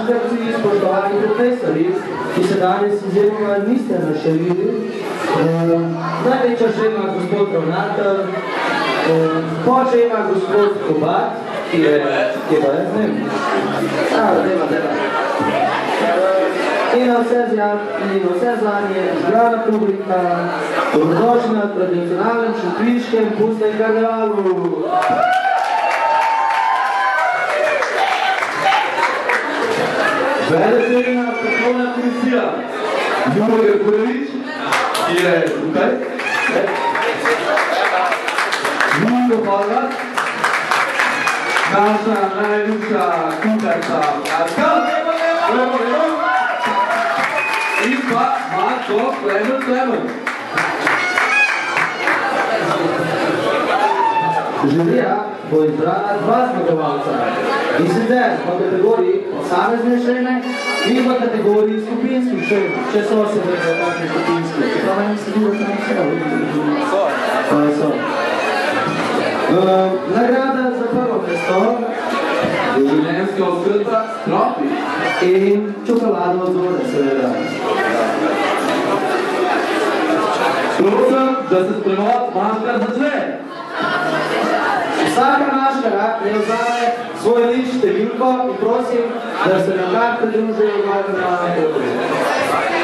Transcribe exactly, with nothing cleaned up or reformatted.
Maškarci, spoštovani profesori, ki se danes izjemoma niste našalili. Največja že ima gospod ravnatelj, poče ima gospod Kobat, ki je, ki je pa jaz ne vem. A, deva, deva. In vse zadnje, zgrana publika, dobrodošli na tradicionalnem šentviškem pustnem karnevalu. Vedetelna poslovna komisija Jure Grgorevič, ki je tukaj. Jure Horvat, naša najljubša kuharka Marka. In pa Marko Klemen Klemen. Žirija bo izbrala dva zmagovalca. In sicer v kategoriji posamezne šejne in v kategoriji skupinskih šejn, če so se vrede takšni skupinski. Čeprav meni se bilo tam vse? So. Nagrada za prvo mesto življenjska oskrba stropi in čokolado od vode, seveda. Prosim, da se spremod maškar začne. Vsaka maškara ne vzame svoj lič številko in prosim, da se nam kar pridružijo v glavnem na